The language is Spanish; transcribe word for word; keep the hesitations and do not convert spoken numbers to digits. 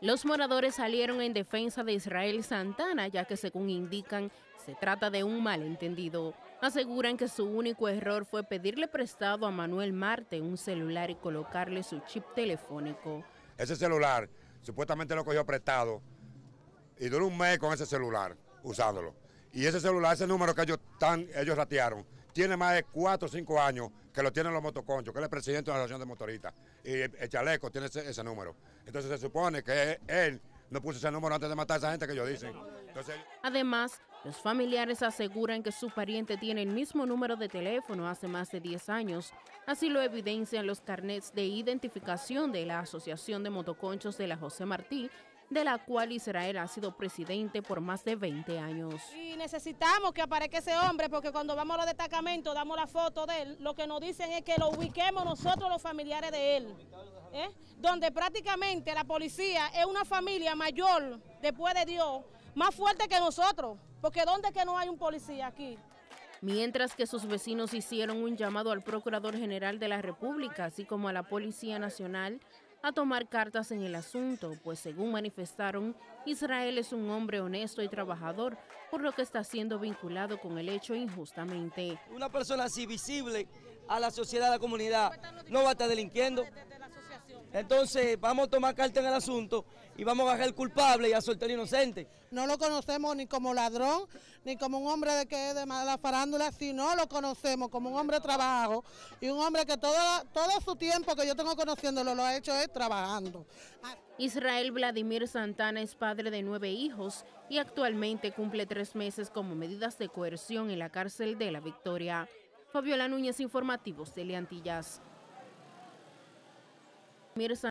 Los moradores salieron en defensa de Israel Santana, ya que según indican, se trata de un malentendido. Aseguran que su único error fue pedirle prestado a Manuel Marte un celular y colocarle su chip telefónico. Ese celular supuestamente lo cogió prestado y duró un mes con ese celular usándolo. Y ese celular, ese número que ellos, tan, ellos ratearon, tiene más de cuatro o cinco años que lo tienen los motoconchos, que él es presidente de la asociación de motoristas. Y el chaleco tiene ese, ese número. Entonces se supone que él no puso ese número antes de matar a esa gente que ellos dicen. Entonces, además, los familiares aseguran que su pariente tiene el mismo número de teléfono hace más de diez años. Así lo evidencian los carnets de identificación de la Asociación de Motoconchos de la José Martí, de la cual Israel ha sido presidente por más de veinte años. Y necesitamos que aparezca ese hombre, porque cuando vamos a los destacamentos, damos la foto de él, lo que nos dicen es que lo ubiquemos nosotros los familiares de él, ¿eh? Donde prácticamente la policía es una familia mayor, después de Dios, más fuerte que nosotros, porque ¿dónde es que no hay un policía aquí? Mientras que sus vecinos hicieron un llamado al Procurador General de la República, así como a la Policía Nacional, a tomar cartas en el asunto, pues según manifestaron, Israel es un hombre honesto y trabajador, por lo que está siendo vinculado con el hecho injustamente. Una persona así visible a la sociedad, a la comunidad, no va a estar delinquiendo. Entonces vamos a tomar carta en el asunto y vamos a agarrar al culpable y a soltar al inocente. No lo conocemos ni como ladrón, ni como un hombre de que es de mala farándula, sino lo conocemos como un hombre de trabajo y un hombre que todo, todo su tiempo que yo tengo conociéndolo lo ha hecho es trabajando. Israel Vladimir Santana es padre de nueve hijos y actualmente cumple tres meses como medidas de coerción en la cárcel de La Victoria. Fabiola Núñez, Informativos Teleantillas.